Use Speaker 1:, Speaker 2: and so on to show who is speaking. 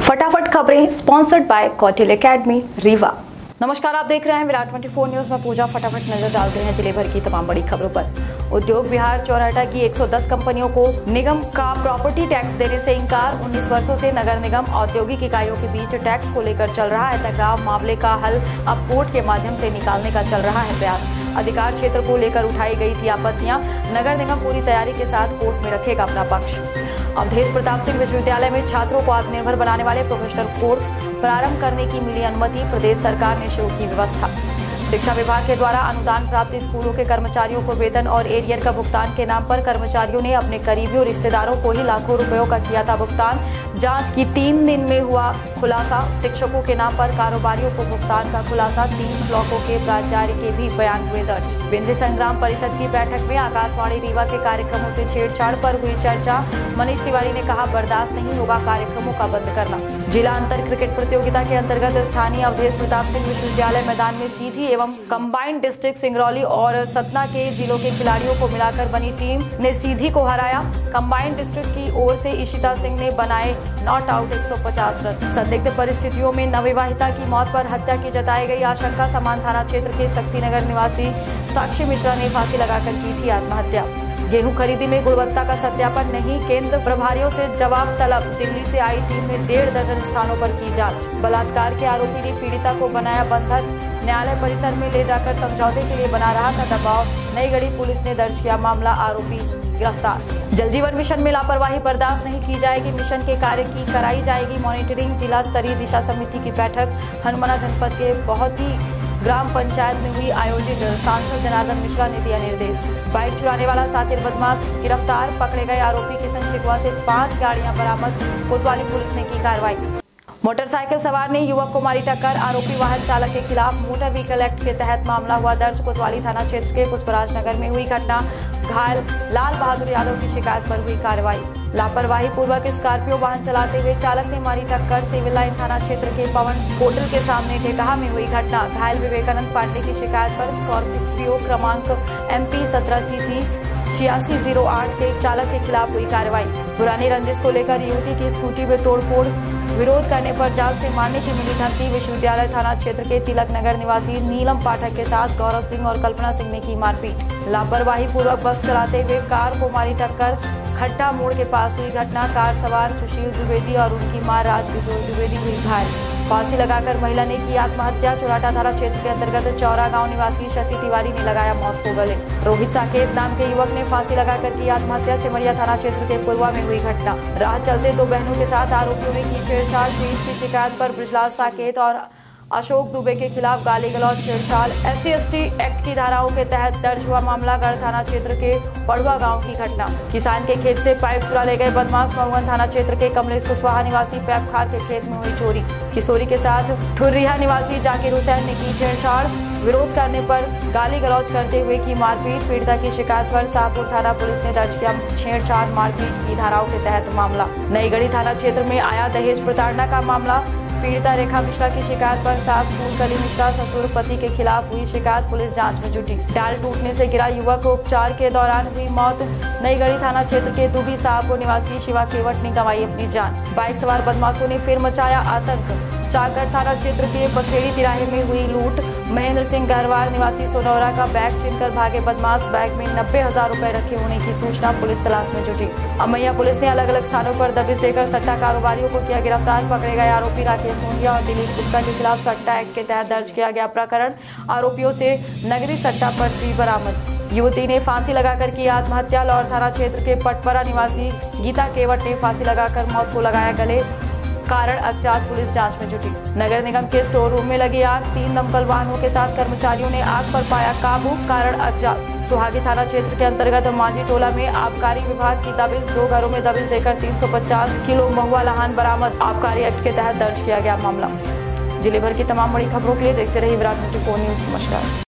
Speaker 1: फटाफट खबरें sponsored by Kautilya academy Rewa. नमस्कार, आप देख रहे हैं विराट 24 न्यूज में पूजा। फटाफट नजर डालते हैं जिले भर की तमाम बड़ी खबरों पर। उद्योग विहार चौराहा की 110 कंपनियों को निगम का प्रॉपर्टी टैक्स देने से इंकार। 19 वर्षों से नगर निगम औद्योगिक इकाइयों के बीच टैक्स को लेकर चल रहा है टकराव। मामले का हल अब कोर्ट के माध्यम से निकालने का चल रहा है प्रयास। अधिकार क्षेत्र को लेकर उठाई गई थी आपत्तियां। नगर निगम पूरी तैयारी के साथ कोर्ट में रखेगा अपना पक्ष। अवधेश प्रताप सिंह विश्वविद्यालय में छात्रों को आत्मनिर्भर बनाने वाले प्रोफेशनल कोर्स प्रारंभ करने की मिली अनुमति। प्रदेश सरकार ने शुरू की व्यवस्था। शिक्षा विभाग के द्वारा अनुदान प्राप्त स्कूलों के कर्मचारियों को वेतन और एरियर का भुगतान के नाम पर कर्मचारियों ने अपने करीबी और रिश्तेदारों को ही लाखों रुपयों का किया था भुगतान। जांच की 3 दिन में हुआ खुलासा। शिक्षकों के नाम पर कारोबारियों को भुगतान का खुलासा। 3 ब्लॉकों के प्राचार्य के भी बयान हुए दर्ज। विंध्य संग्राम परिषद की बैठक में आकाशवाणी रीवा के कार्यक्रमों से छेड़छाड़ पर हुई चर्चा। मनीष तिवारी ने कहा, बर्दाश्त नहीं होगा कार्यक्रमों का बंद करना। जिला अंतर क्रिकेट प्रतियोगिता के अंतर्गत स्थानीय अवधेश प्रताप सिंह विश्वविद्यालय मैदान में सीधी एवं कंबाइंड डिस्ट्रिक्ट सिंगरौली और सतना के जिलों के खिलाड़ियों को मिलाकर बनी टीम ने सीधी को हराया। कंबाइंड डिस्ट्रिक्ट की ओर से इशिता सिंह ने बनाए नॉट आउट 150 रन। संदिग्ध परिस्थितियों में नवविवाहिता की मौत पर हत्या की जताई गई आशंका। समान थाना क्षेत्र के शक्तिनगर निवासी साक्षी मिश्रा ने फांसी लगाकर की थी आत्महत्या। गेहूं खरीदी में गुणवत्ता का सत्यापन नहीं, केंद्र प्रभारियों से जवाब तलब। दिल्ली से आई टीम ने 1.5 दर्जन स्थानों पर की जांच। बलात्कार के आरोपी ने पीड़िता को बनाया बंधक। न्यायालय परिसर में ले जाकर समझौते के लिए बना रहा था दबाव। नई गढ़ी पुलिस ने दर्ज किया मामला, आरोपी गिरफ्तार। जल जीवन मिशन में लापरवाही बर्दाश्त नहीं की जाएगी। मिशन के कार्य की कराई जाएगी मॉनिटरिंग। जिला स्तरीय दिशा समिति की बैठक हनुमाना जनपद के बहुत ही ग्राम पंचायत में हुई आयोजित। सांसद जनार्दन मिश्रा ने दिया निर्देश। बाइक चुराने वाला सातिर बदमाश गिरफ्तार। पकड़े गए आरोपी किशन चिकवा से 5 गाड़ियां बरामद। कोतवाली पुलिस ने की कार्रवाई। मोटरसाइकिल सवार ने युवक को मारी टक्कर। आरोपी वाहन चालक के खिलाफ मोटर व्हीकल एक्ट के तहत मामला हुआ दर्ज। कोतवाली थाना क्षेत्र के पुष्पराज नगर में हुई घटना। घायल लाल बहादुर यादव की शिकायत पर हुई कार्रवाई। लापरवाही पूर्वक स्कॉर्पियो वाहन चलाते हुए चालक ने मारी टक्कर। सिविल लाइन थाना क्षेत्र के पवन होटल के सामने ढेकहा में हुई घटना। घायल विवेकानंद पांडे की शिकायत पर स्कॉर्पियो क्रमांक MP 17CC 8608 के चालक के खिलाफ हुई कार्रवाई। पुरानी रंजिश को लेकर युवती की स्कूटी में तोड़फोड़। विरोध करने पर जान से मारने की मिली धमकी। विश्वविद्यालय थाना क्षेत्र के तिलक नगर निवासी नीलम पाठक के साथ गौरव सिंह और कल्पना सिंह ने की मारपीट। लापरवाही पूर्वक बस चलाते हुए कार को मारी टक्कर। खट्टा मोड़ के पास हुई घटना। कार सवार सुशील द्विवेदी और उनकी मां राजकिशोर द्विवेदी हुई घायल। फांसी लगाकर महिला ने की आत्महत्या। चौराहा थाना क्षेत्र के अंतर्गत चौरा गांव निवासी शशि तिवारी ने लगाया मौत को गले। रोहित साकेत नाम के युवक ने फांसी लगाकर की आत्महत्या। चिमरिया थाना क्षेत्र के पूर्वा में हुई घटना। राह चलते 2 बहनों के साथ आरोपियों ने की छेड़छाड़। पीड़ित की शिकायत पर बृजलाल साकेत और अशोक दुबे के खिलाफ गाली गलौज छेड़छाड़ SC/ST एक्ट की धाराओं के तहत दर्ज हुआ मामला। गढ़ थाना क्षेत्र के पड़ुआ गांव की घटना। किसान के खेत से पाइप चुरा ले गए बदमाश। मऊगन थाना क्षेत्र के कमलेश कुशवाहा निवासी पैप खार के खेत में हुई चोरी। किशोरी के साथ ठुर्रिया निवासी जाकिर हुसैन ने की छेड़छाड़। विरोध करने पर गाली गलौज करते हुए की मारपीट। पीड़िता की शिकायत पर शाहपुर थाना पुलिस ने दर्ज किया छेड़छाड़ मारपीट की धाराओं के तहत मामला। नई गढ़ी थाना क्षेत्र में आया दहेज प्रताड़ना का मामला। पीड़िता रेखा मिश्रा की शिकायत पर सास फूलकली मिश्रा ससुर पति के खिलाफ हुई शिकायत। पुलिस जांच में जुटी। डाल टूटने से गिरा युवक, उपचार के दौरान हुई मौत। नई गढ़ी थाना क्षेत्र के दुबी साहपुर निवासी शिवा केवट ने गंवाई अपनी जान। बाइक सवार बदमाशों ने फिर मचाया आतंक। चाकगढ़ थाना क्षेत्र के बखेड़ी तिराहे में हुई लूट। महेंद्र सिंह गहरवार निवासी सोनौरा का बैग छीनकर भागे बदमाश। बैग में 90,000 रुपए रखे होने की सूचना। पुलिस तलाश में जुटी। अमैया पुलिस ने अलग अलग स्थानों पर दबिश देकर सट्टा कारोबारियों को किया गिरफ्तार। पकड़े गए आरोपी राकेश सोनिया और दिलीप गुप्ता के खिलाफ सट्टा एक्ट के तहत दर्ज किया गया प्रकरण। आरोपियों से नगदी सट्टा पर्ची बरामद। युवती ने फांसी लगाकर की आत्महत्या। लौर थाना क्षेत्र के पटपरा निवासी गीता केवट ने फांसी लगाकर मौत को लगाया गले। कारण अज्ञात, पुलिस जांच में जुटी। नगर निगम के स्टोर रूम में लगी आग। 3 दमकल वाहनों के साथ कर्मचारियों ने आग पर पाया काबू। कारण अज्ञात। सुहागी थाना क्षेत्र के अंतर्गत मांझी टोला में आबकारी विभाग की दबिश। 2 घरों में दबिश देकर 350 किलो महुआ लहान बरामद। आबकारी एक्ट के तहत दर्ज किया गया मामला। जिले भर की तमाम बड़ी खबरों के लिए देखते रहिए विराट 24 न्यूज। नमस्कार।